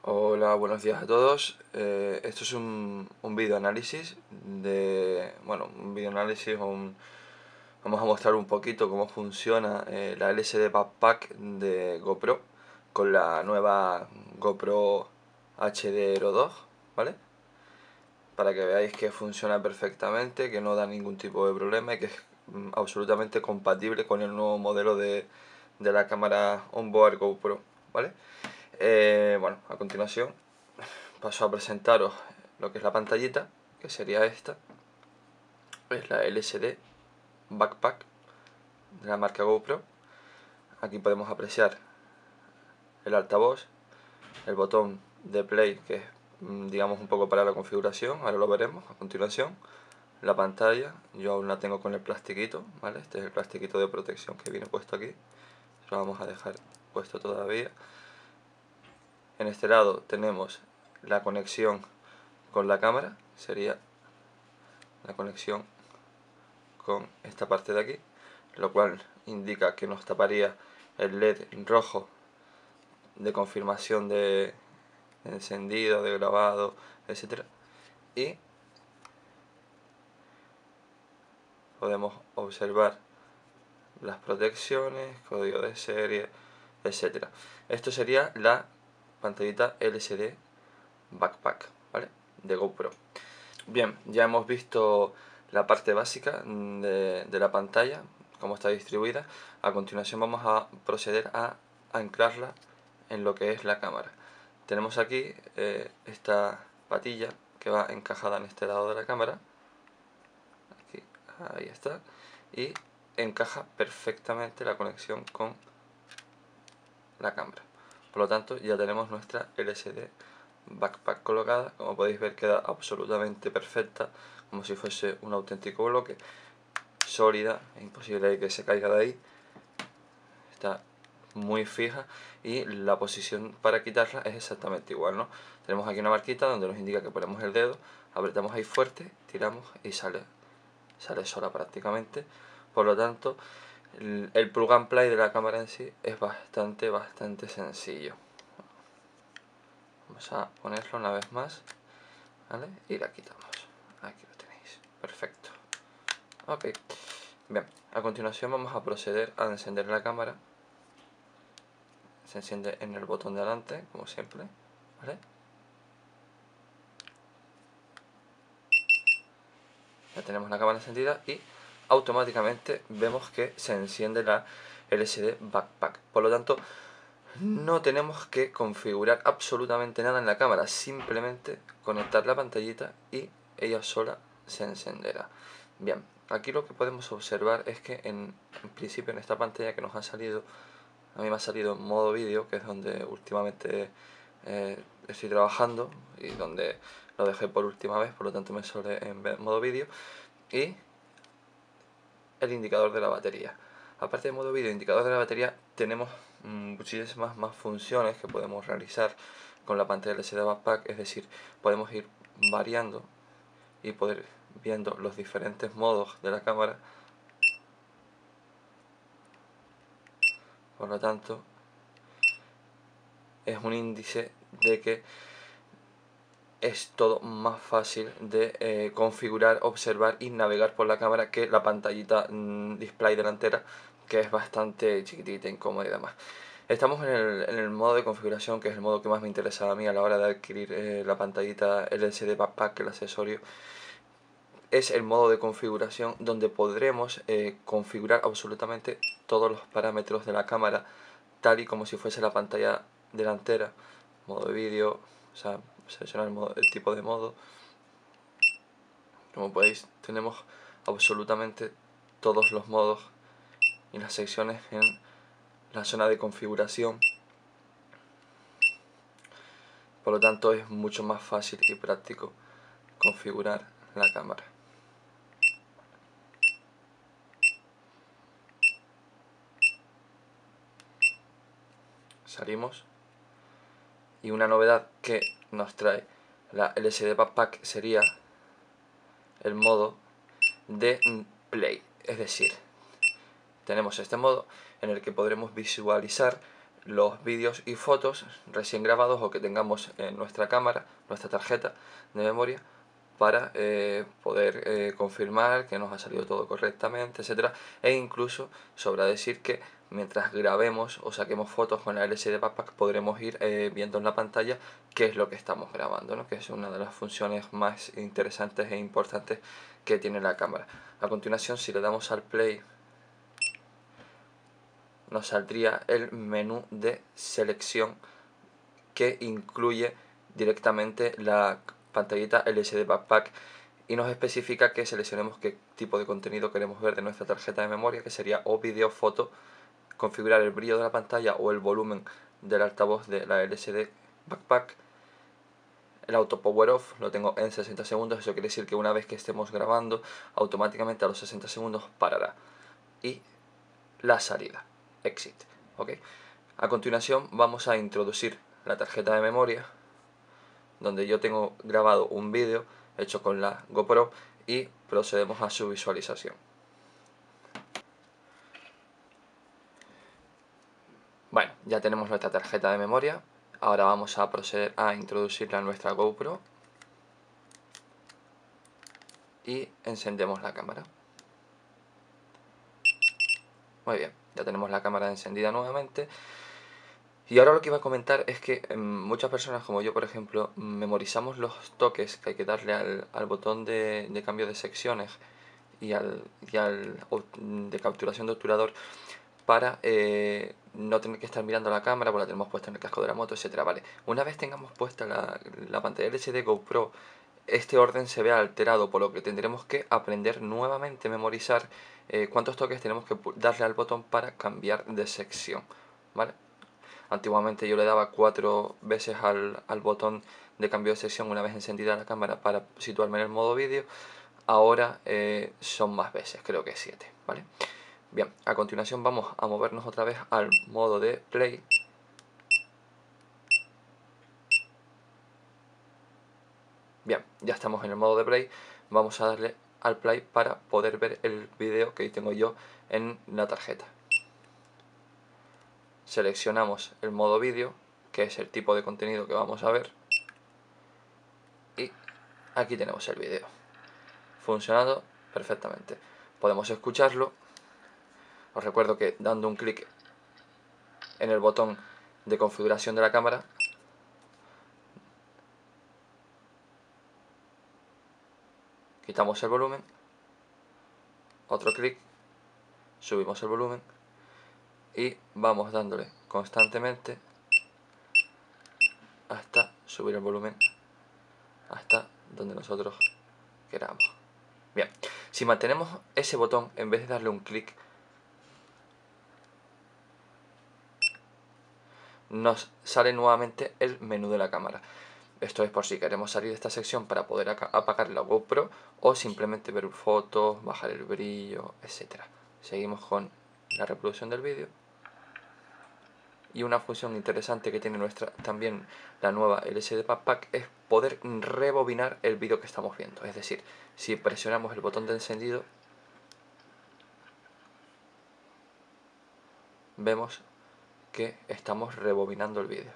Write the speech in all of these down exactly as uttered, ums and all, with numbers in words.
Hola, buenos días a todos. Eh, esto es un, un video análisis de, bueno, un video análisis o un, vamos a mostrar un poquito cómo funciona eh, la L C D Backpack de GoPro con la nueva GoPro H D Hero dos, ¿vale? Para que veáis que funciona perfectamente, que no da ningún tipo de problema y que es mm, absolutamente compatible con el nuevo modelo de, de la cámara onboard GoPro, ¿vale? Eh, bueno, a continuación paso a presentaros lo que es la pantallita, que sería esta. Es la L C D Backpack de la marca GoPro. Aquí podemos apreciar el altavoz, el botón de play, que es digamos un poco para la configuración, ahora lo veremos a continuación. La pantalla, yo aún la tengo con el plastiquito, ¿vale? Este es el plastiquito de protección que viene puesto aquí. Lo vamos a dejar puesto todavía. En este lado tenemos la conexión con la cámara, sería la conexión con esta parte de aquí, lo cual indica que nos taparía el L E D rojo de confirmación de encendido, de grabado, etcétera. Y podemos observar las protecciones, código de serie, etcétera. Esto sería la pantallita L C D Backpack, ¿vale? De GoPro. Bien, ya hemos visto la parte básica de, de la pantalla, cómo está distribuida. A continuación vamos a proceder a anclarla en lo que es la cámara. Tenemos aquí eh, esta patilla que va encajada en este lado de la cámara. Aquí, ahí está. Y encaja perfectamente la conexión con la cámara. Por lo tanto, ya tenemos nuestra L C D Backpack colocada. Como podéis ver, queda absolutamente perfecta, como si fuese un auténtico bloque, sólida, es imposible que se caiga de ahí. Está muy fija y la posición para quitarla es exactamente igual, ¿no? Tenemos aquí una marquita donde nos indica que ponemos el dedo, apretamos ahí fuerte, tiramos y sale, sale sola prácticamente. Por lo tanto, el, el plug and play de la cámara en sí es bastante, bastante sencillo. Vamos a ponerlo una vez más, ¿vale? Y la quitamos. Aquí lo tenéis. Perfecto. Ok. Bien, a continuación vamos a proceder a encender la cámara. Se enciende en el botón de adelante, como siempre, ¿vale? Ya tenemos la cámara encendida y automáticamente vemos que se enciende la L C D Backpack. Por lo tanto, no tenemos que configurar absolutamente nada en la cámara, simplemente conectar la pantallita y ella sola se encenderá. Bien, aquí lo que podemos observar es que en, en principio en esta pantalla que nos ha salido, a mí me ha salido en modo vídeo, que es donde últimamente eh, estoy trabajando y donde lo dejé por última vez, por lo tanto me sale en modo vídeo, y el indicador de la batería. Aparte de modo vídeo e indicador de la batería, tenemos mmm, muchísimas más funciones que podemos realizar con la pantalla L C D Backpack, es decir, podemos ir variando y poder viendo los diferentes modos de la cámara. Por lo tanto, es un índice de que es todo más fácil de eh, configurar, observar y navegar por la cámara que la pantallita mmm, display delantera, que es bastante chiquitita, incómoda y demás. Estamos en el, en el modo de configuración, que es el modo que más me interesaba a mí a la hora de adquirir eh, la pantallita L C D Backpack, el accesorio. Es el modo de configuración donde podremos eh, configurar absolutamente todos los parámetros de la cámara, tal y como si fuese la pantalla delantera. Modo de vídeo, o sea, seleccionar el, modo, el tipo de modo. Como podéis, tenemos absolutamente todos los modos y las secciones en la zona de configuración. Por lo tanto, es mucho más fácil y práctico configurar la cámara. Salimos. Y una novedad que nos trae la L C D Backpack sería el modo de play. Es decir, tenemos este modo en el que podremos visualizar los vídeos y fotos recién grabados o que tengamos en nuestra cámara, nuestra tarjeta de memoria, para eh, poder eh, confirmar que nos ha salido todo correctamente, etcétera. E incluso sobra decir que mientras grabemos o saquemos fotos con la L C D Backpack podremos ir eh, viendo en la pantalla qué es lo que estamos grabando, ¿no? Que es una de las funciones más interesantes e importantes que tiene la cámara. A continuación, si le damos al play, nos saldría el menú de selección que incluye directamente la pantallita L C D Backpack y nos especifica que seleccionemos qué tipo de contenido queremos ver de nuestra tarjeta de memoria, que sería o vídeo, foto, configurar el brillo de la pantalla o el volumen del altavoz de la L C D Backpack. El auto power off lo tengo en sesenta segundos, eso quiere decir que una vez que estemos grabando, automáticamente a los sesenta segundos parará. Y la salida, exit, ¿ok? A continuación vamos a introducir la tarjeta de memoria, donde yo tengo grabado un vídeo hecho con la GoPro y procedemos a su visualización. Bueno, ya tenemos nuestra tarjeta de memoria. Ahora vamos a proceder a introducirla en nuestra GoPro y encendemos la cámara. Muy bien, ya tenemos la cámara encendida nuevamente. Y ahora lo que iba a comentar es que eh, muchas personas, como yo por ejemplo, memorizamos los toques que hay que darle al, al botón de, de cambio de secciones y al, y al de capturación de obturador para eh, no tener que estar mirando la cámara, porque la tenemos puesta en el casco de la moto, etcétera. Vale, una vez tengamos puesta la, la pantalla L C D GoPro, este orden se ve alterado, por lo que tendremos que aprender nuevamente a memorizar eh, cuántos toques tenemos que darle al botón para cambiar de sección, ¿vale? Antiguamente yo le daba cuatro veces al, al botón de cambio de sección una vez encendida la cámara para situarme en el modo vídeo. Ahora eh, son más veces, creo que siete, ¿vale? Bien, a continuación vamos a movernos otra vez al modo de play. Bien, ya estamos en el modo de play. Vamos a darle al play para poder ver el vídeo que tengo yo en la tarjeta. Seleccionamos el modo vídeo, que es el tipo de contenido que vamos a ver. Y aquí tenemos el vídeo, funcionando perfectamente. Podemos escucharlo. Os recuerdo que dando un clic en el botón de configuración de la cámara, quitamos el volumen, otro clic, subimos el volumen y vamos dándole constantemente hasta subir el volumen hasta donde nosotros queramos. Bien, si mantenemos ese botón en vez de darle un clic, nos sale nuevamente el menú de la cámara. Esto es por si queremos salir de esta sección para poder apagar la GoPro o simplemente ver fotos, bajar el brillo, etcétera. Seguimos con la reproducción del vídeo. Y una función interesante que tiene nuestra también la nueva L C D Backpack es poder rebobinar el vídeo que estamos viendo. Es decir, si presionamos el botón de encendido, vemos que estamos rebobinando el vídeo.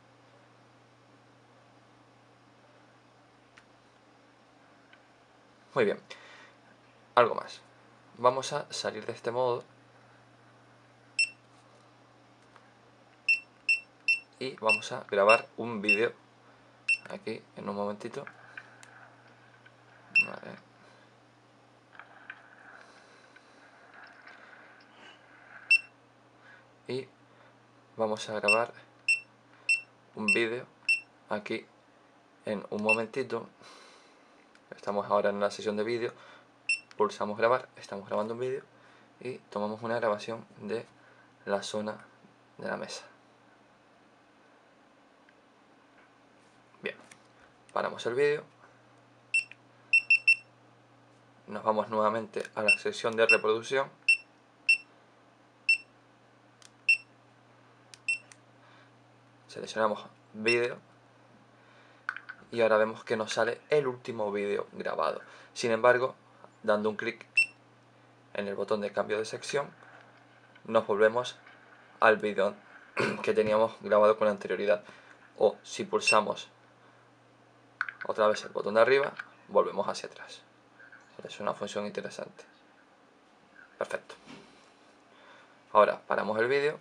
Muy bien, algo más. Vamos a salir de este modo y vamos a grabar un vídeo aquí en un momentito. Vale. Y vamos a grabar un vídeo aquí en un momentito. Estamos ahora en la sesión de vídeo, pulsamos grabar, estamos grabando un vídeo y tomamos una grabación de la zona de la mesa. Bien, paramos el vídeo, nos vamos nuevamente a la sección de reproducción, seleccionamos vídeo y ahora vemos que nos sale el último vídeo grabado. Sin embargo, dando un clic en el botón de cambio de sección, nos volvemos al vídeo que teníamos grabado con anterioridad. O si pulsamos otra vez el botón de arriba, volvemos hacia atrás. Es una función interesante. Perfecto. Ahora paramos el vídeo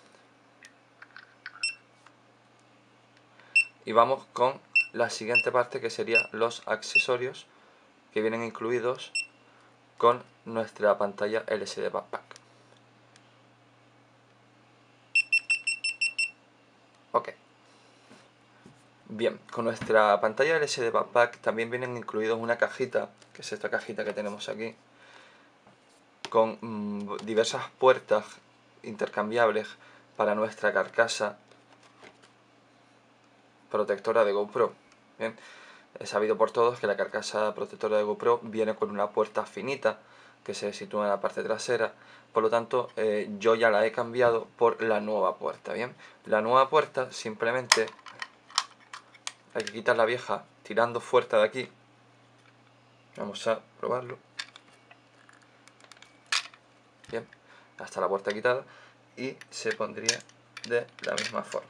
y vamos con la siguiente parte, que sería los accesorios que vienen incluidos con nuestra pantalla L C D Backpack. Ok. Bien, con nuestra pantalla L C D Backpack también vienen incluidos una cajita, que es esta cajita que tenemos aquí, con mmm, diversas puertas intercambiables para nuestra carcasa protectora de GoPro. Bien, es sabido por todos que la carcasa protectora de GoPro viene con una puerta finita que se sitúa en la parte trasera. Por lo tanto, eh, yo ya la he cambiado por la nueva puerta. Bien, la nueva puerta simplemente hay que quitar la vieja tirando fuerte de aquí. Vamos a probarlo. Bien, hasta la puerta quitada, y se pondría de la misma forma.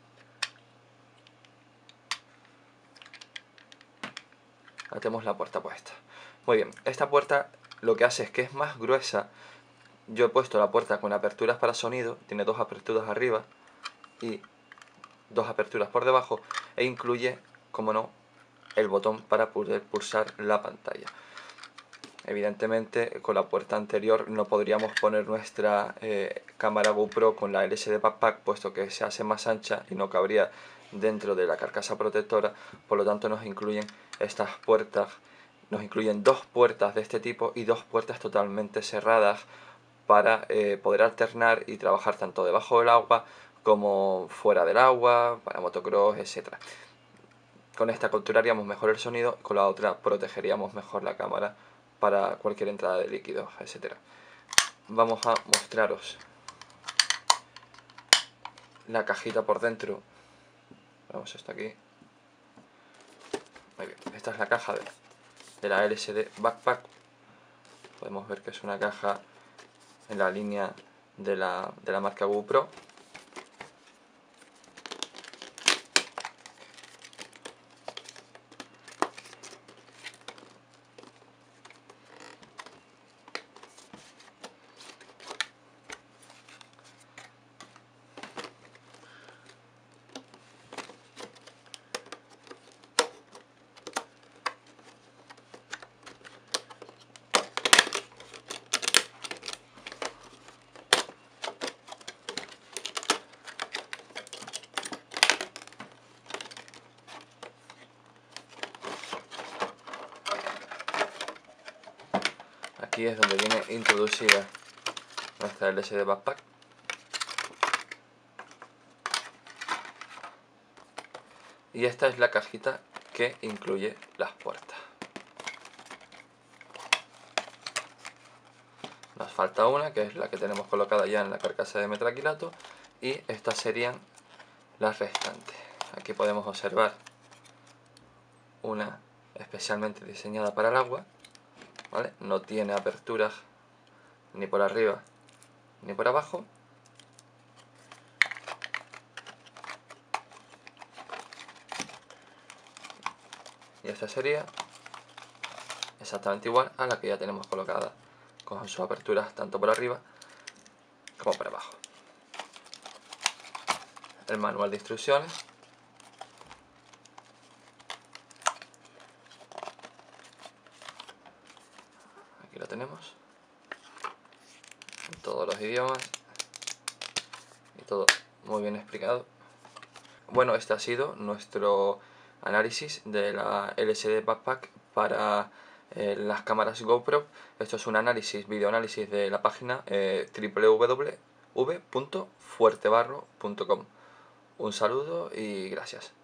Ahora tenemos la puerta puesta. Muy bien, esta puerta lo que hace es que es más gruesa. Yo he puesto la puerta con aperturas para sonido, tiene dos aperturas arriba y dos aperturas por debajo, e incluye, como no, el botón para poder pulsar la pantalla. Evidentemente con la puerta anterior no podríamos poner nuestra eh, cámara GoPro con la L C D Backpack, puesto que se hace más ancha y no cabría dentro de la carcasa protectora. Por lo tanto nos incluyen estas puertas, nos incluyen dos puertas de este tipo y dos puertas totalmente cerradas para eh, poder alternar y trabajar tanto debajo del agua como fuera del agua, para motocross, etcétera. Con esta capturaríamos mejor el sonido, con la otra protegeríamos mejor la cámara para cualquier entrada de líquidos, etcétera. Vamos a mostraros la cajita por dentro. Vamos, esto aquí. Muy bien, esta es la caja de, de la L C D Backpack. Podemos ver que es una caja en la línea de la, de la marca GoPro. Aquí es donde viene introducida nuestra L C D Backpack. Y esta es la cajita que incluye las puertas. Nos falta una, que es la que tenemos colocada ya en la carcasa de metraquilato, y estas serían las restantes. Aquí podemos observar una especialmente diseñada para el agua, ¿vale? No tiene aperturas ni por arriba ni por abajo. Y esta sería exactamente igual a la que ya tenemos colocada, con sus aperturas tanto por arriba como por abajo. El manual de instrucciones. Aquí lo tenemos. En todos los idiomas. Y todo muy bien explicado. Bueno, este ha sido nuestro análisis de la L C D Backpack para eh, las cámaras GoPro. Esto es un análisis, videoanálisis de la página eh, w w w punto fuertebarro punto com. Un saludo y gracias.